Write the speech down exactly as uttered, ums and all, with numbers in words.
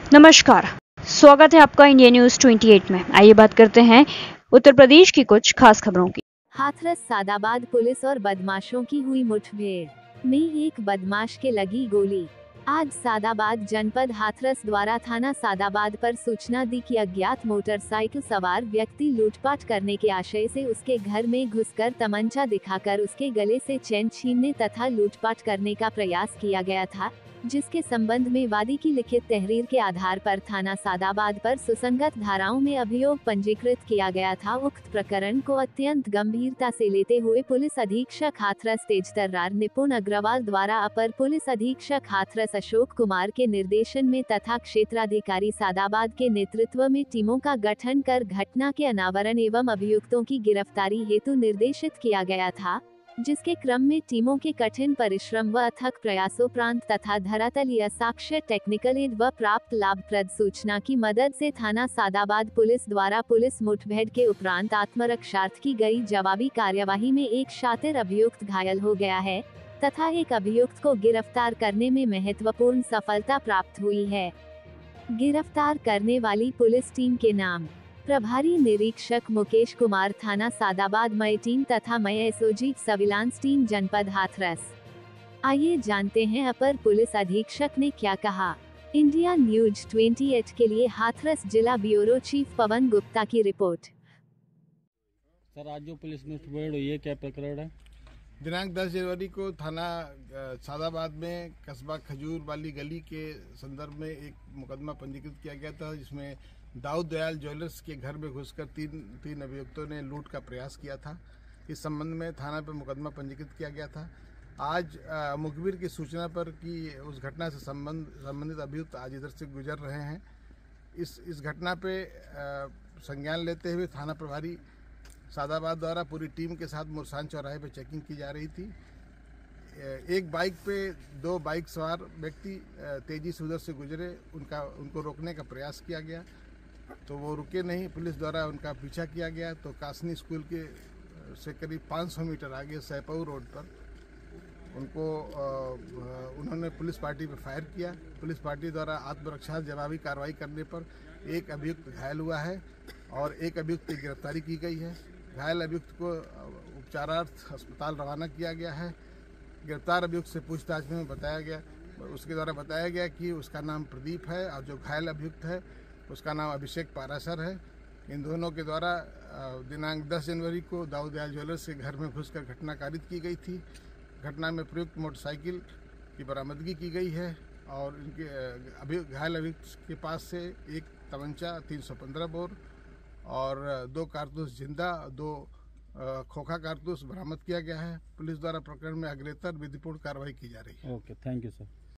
नमस्कार, स्वागत है आपका इंडिया न्यूज अट्ठाईस में। आइए बात करते हैं उत्तर प्रदेश की कुछ खास खबरों की। हाथरस सादाबाद पुलिस और बदमाशों की हुई मुठभेड़ में एक बदमाश के लगी गोली। आज सादाबाद जनपद हाथरस द्वारा थाना सादाबाद पर सूचना दी कि अज्ञात मोटरसाइकिल सवार व्यक्ति लूटपाट करने के आशय से उसके घर में घुसकर तमंचा दिखाकर उसके गले से चैन छीनने तथा लूटपाट करने का प्रयास किया गया था, जिसके संबंध में वादी की लिखित तहरीर के आधार पर थाना सादाबाद पर सुसंगत धाराओं में अभियोग पंजीकृत किया गया था। उक्त प्रकरण को अत्यंत गंभीरता से लेते हुए पुलिस अधीक्षक हाथरस तेजतर्रार निपुण अग्रवाल द्वारा अपर पुलिस अधीक्षक हाथरस अशोक कुमार के निर्देशन में तथा क्षेत्राधिकारी सादाबाद के नेतृत्व में टीमों का गठन कर घटना के अनावरण एवं अभियुक्तों की गिरफ्तारी हेतु निर्देशित किया गया था, जिसके क्रम में टीमों के कठिन परिश्रम व अथक प्रयासोपरांत तथा धरातलीय साक्ष्य टेक्निकल एड व प्राप्त लाभप्रद सूचना की मदद से थाना सादाबाद पुलिस द्वारा पुलिस मुठभेड़ के उपरांत आत्मरक्षार्थ की गई जवाबी कार्यवाही में एक शातिर अभियुक्त घायल हो गया है तथा एक अभियुक्त को गिरफ्तार करने में महत्वपूर्ण सफलता प्राप्त हुई है। गिरफ्तार करने वाली पुलिस टीम के नाम प्रभारी निरीक्षक मुकेश कुमार थाना सादाबाद, मय टीम तथा मय एसओजी सर्विलांस टीम जनपद हाथरस। आइए जानते हैं अपर पुलिस अधीक्षक ने क्या कहा। इंडिया न्यूज अट्ठाईस के लिए हाथरस जिला ब्यूरो चीफ पवन गुप्ता की रिपोर्ट। सर, आज जो पुलिस मुठभेड़ हुई है, क्या प्रकरण है? दिनांक दस जनवरी को थाना सादाबाद में कस्बा खजूर वाली गली के संदर्भ में एक मुकदमा पंजीकृत किया गया था, जिसमें दाऊद दयाल ज्वेलर्स के घर में घुसकर तीन तीन अभियुक्तों ने लूट का प्रयास किया था। इस संबंध में थाना पर मुकदमा पंजीकृत किया गया था। आज मुखबिर की सूचना पर कि उस घटना से संबंध संबंधित अभियुक्त आज इधर से गुजर रहे हैं। इस इस घटना पे संज्ञान लेते हुए थाना प्रभारी सादाबाद द्वारा पूरी टीम के साथ मुरसान चौराहे पर चेकिंग की जा रही थी। एक बाइक पे दो बाइक सवार व्यक्ति तेजी से उधर से गुजरे, उनका उनको रोकने का प्रयास किया गया तो वो रुके नहीं। पुलिस द्वारा उनका पीछा किया गया तो कासनी स्कूल के से करीब पाँच सौ मीटर आगे सैपऊ रोड पर उनको उन्होंने पुलिस पार्टी पर फायर किया। पुलिस पार्टी द्वारा आत्मरक्षा जवाबी कार्रवाई करने पर एक अभियुक्त घायल हुआ है और एक अभियुक्त की गिरफ्तारी की गई है। घायल अभियुक्त को उपचारार्थ अस्पताल रवाना किया गया है। गिरफ्तार अभियुक्त से पूछताछ में बताया गया उसके द्वारा बताया गया कि उसका नाम प्रदीप है और जो घायल अभियुक्त है उसका नाम अभिषेक पारासर है। इन दोनों के द्वारा दिनांक दस जनवरी को दाऊद दयाल ज्वेलर्स के घर में घुसकर घटना कारित की गई थी। घटना में प्रयुक्त मोटरसाइकिल की बरामदगी की गई है और इनके अभी घायल अभियुक्त के पास से एक तमंचा तीन सौ पंद्रह बोर और दो कारतूस जिंदा, दो खोखा कारतूस बरामद किया गया है। पुलिस द्वारा प्रकरण में अग्रेतर विधिपूर्ण कार्रवाई की जा रही है। Okay, thank you sir.